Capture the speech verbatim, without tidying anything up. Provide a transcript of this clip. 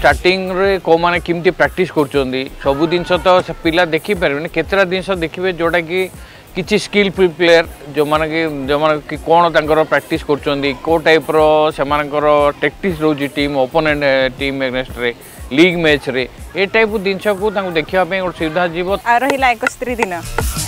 starting रे को माने किमती प्रैक्टिस करचोंदी सब जिनस तो पिला देखि पारे केतरा जिनस देखिए जोटा कि किसी स्किल प्लेयर जो माने कि जो माने कि कौन तांकर प्रैक्टिस करचोंदी को टाइप रो सेमानकर टैक्टिक्स रोजी टीम ओपोनेंट टीम एग्नेस्ट रे लीग मैच रे ए टाइप जिनस को तांको देखिया पे सुविधा जीव आ रहिला एकस्त्री दिन